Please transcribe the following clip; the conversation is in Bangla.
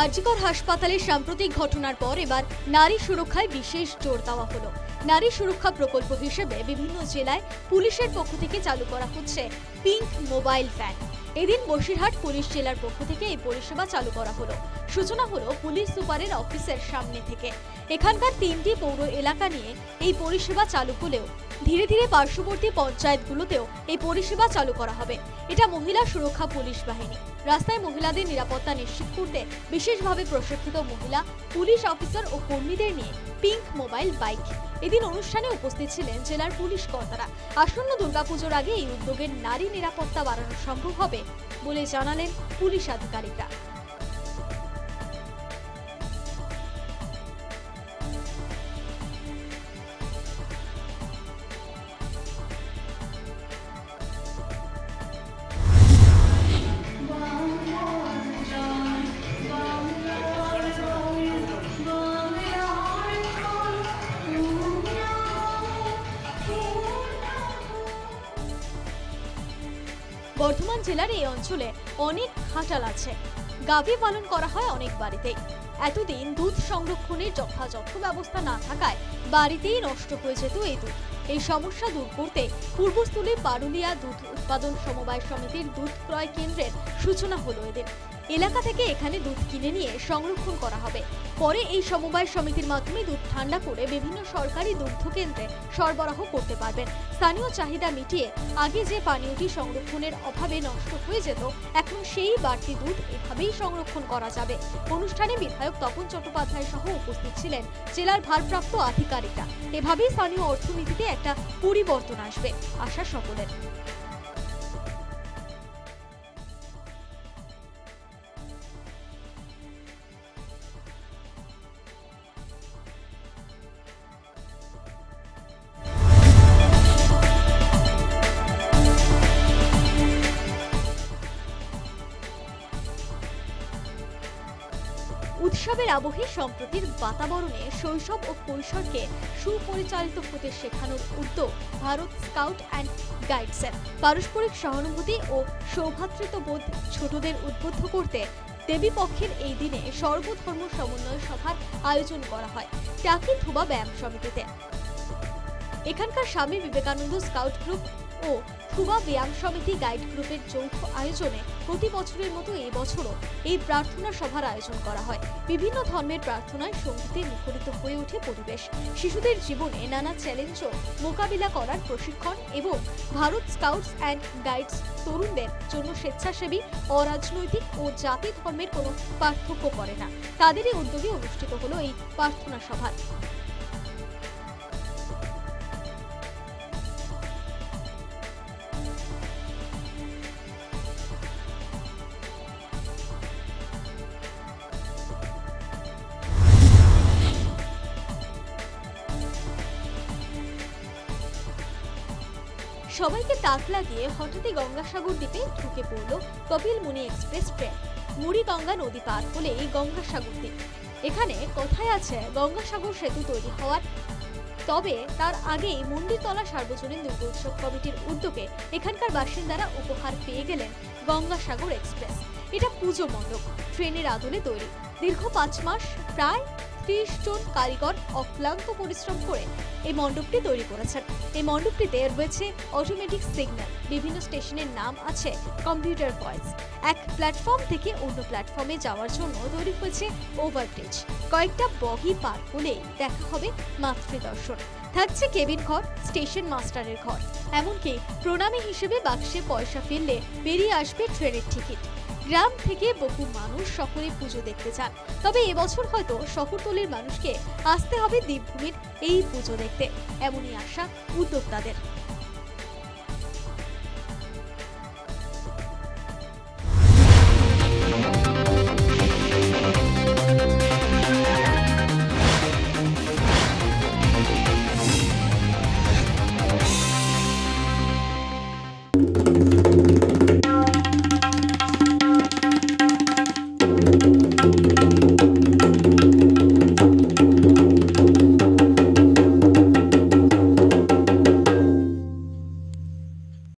আরজিকর হাসপাতালের সাম্প্রতিক ঘটনার পর এবার নারী সুরক্ষায় বিশেষ জোর দেওয়া হলো। নারী সুরক্ষা প্রকল্প হিসেবে বিভিন্ন জেলায় পুলিশের পক্ষ থেকে চালু করা হচ্ছে পিঙ্ক মোবাইল ভ্যান। এদিন বসিরহাট পুলিশ জেলার পক্ষ থেকে এই পরিষেবা চালু করা হলো। সূচনা হলো পুলিশ সুপারের অফিসের সামনে থেকে। এখানকার 3টি পৌর এলাকা নিয়ে এই পরিষেবা চালু হলেও ধীরে ধীরে পার্শ্ববর্তী পঞ্চায়েতগুলোতেও এই পরিষেবা চালু করা হবে। এটা মহিলা সুরক্ষা পুলিশ বাহিনী। রাস্তায় মহিলাদের নিরাপত্তা নিশ্চিত করতে বিশেষভাবে প্রশিক্ষিত মহিলা পুলিশ অফিসার ও কর্মীদের নিয়ে পিঙ্ক মোবাইল বাইক। এদিন অনুষ্ঠানে উপস্থিত ছিলেন জেলার পুলিশ কর্তারা। আসন্ন দুর্গাপুজোর আগে এই উদ্যোগের নারী নিরাপত্তা বাড়ানো সম্ভব হবে বলে জানালেন পুলিশ আধিকারিকরা। বর্ধমান জেলার এই অঞ্চলে অনেক খাটাল আছে। গাভী পালন করা হয় অনেক বাড়িতেই। এতদিন দুধ সংরক্ষণের যথাযথ ব্যবস্থা না থাকায় বাড়িতেই নষ্ট হয়ে যেত এই দুধ। এই সমস্যা দূর করতে পূর্বস্থলী পারুলিয়া দুধ উৎপাদন সমবায় সমিতির দুধ ক্রয় কেন্দ্রের সূচনা হলো এদিন। এলাকা থেকে এখানে দুধ কিনে নিয়ে সংরক্ষণ করা হবে। পরে এই সমবায় সমিতির মাধ্যমে দুধ ঠান্ডা করে বিভিন্ন সরকারি দুগ্ধ কেন্দ্রে সরবরাহ করতে পারবেন। স্থানীয় চাহিদা মিটিয়ে আগে যে পানীয়টি সংরক্ষণের অভাবে নষ্ট হয়ে যেত, এখন সেই বাড়তি দুধ এভাবেই সংরক্ষণ করা যাবে। অনুষ্ঠানে বিধায়ক তপন চট্টোপাধ্যায় সহ উপস্থিত ছিলেন জেলার ভারপ্রাপ্ত আধিকারিকরা। এভাবেই স্থানীয় অর্থনীতিতে একটা পরিবর্তন আসবে, আশা সকলের। উৎসবের আবহে সম্প্রতির বাতাবরণে শৈশব ও কৈশোরকে সুপরিচালিত হতে শেখানোর উদ্যোগ ভারত স্কাউট অ্যান্ড গাইডসের। পারস্পরিক সহানুভূতি ও সৌভ্রাতৃত্ববোধ ছোটদের উদ্বুদ্ধ করতে দেবীপক্ষের এই দিনে সর্বধর্ম সমন্বয় সভার আয়োজন করা হয় টাকি থুবা ব্যায়াম সমিতিতে। এখানকার স্বামী বিবেকানন্দ স্কাউট গ্রুপ ও থুবা ব্যায়াম সমিতি গাইড গ্রুপের যৌথ আয়োজনে প্রতি বছরের মতো এই বছরও এই প্রার্থনা সভার আয়োজন করা হয়। বিভিন্ন ধর্মের প্রার্থনায় সঙ্গীতে মুখরিত হয়ে ওঠে পরিবেশ। শিশুদের জীবনে নানা চ্যালেঞ্জও মোকাবিলা করার প্রশিক্ষণ এবং ভারত স্কাউটস অ্যান্ড গাইডস তরুণদের জন্য স্বেচ্ছাসেবী, অরাজনৈতিক ও জাতি ধর্মের কোনো পার্থক্য করে না। তাদেরই উদ্যোগে অনুষ্ঠিত হলো এই প্রার্থনা সভা। সবাইকে তাক লাগিয়ে হঠাৎই গঙ্গাসাগর দ্বীপে ঢুকে পড়ল কপিলমুনি এক্সপ্রেস ট্রেন। মুড়িগঙ্গা নদী পার হলে এই গঙ্গাসাগর দ্বীপ। এখানে কথায় আছে গঙ্গাসাগর সেতু তৈরি হওয়ার, তবে তার আগেই মন্দিরতলা সার্বজনীন দুর্গোৎসব কমিটির উদ্যোগে এখানকার বাসিন্দারা উপহার পেয়ে গেলেন গঙ্গাসাগর এক্সপ্রেস। এটা পুজো মণ্ডপ, ট্রেনের আদলে তৈরি। দীর্ঘ 5 মাস প্রায় 30 জন কারিগর অক্লান্ত পরিশ্রম করে এই মণ্ডপটি তৈরি করেছেন। এই মণ্ডপটিতে রয়েছে অটোমেটিক সিগন্যাল, বিভিন্ন স্টেশনের নাম আছে কম্পিউটার ভয়েস। এক প্ল্যাটফর্ম থেকে অন্য প্ল্যাটফর্মে যাওয়ার জন্য তৈরি হয়েছে ওভারব্রিজ। কয়েকটা বগি পার হলেই দেখা হবে মাতৃদর্শন। থাকছে কেবিন ঘর, স্টেশন মাস্টারের ঘর, এমনকি প্রণামী হিসেবে বাক্সে পয়সা ফেললে বেরিয়ে আসবে ট্রেনের টিকিট। গ্রাম থেকে বহু মানুষ শহরে পুজো দেখতে চান, তবে এবছর হয়তো শহরতলির মানুষকে আসতে হবে দ্বীপভূমির এই পুজো দেখতে, এমনই আশা উদ্যোক্তাদের।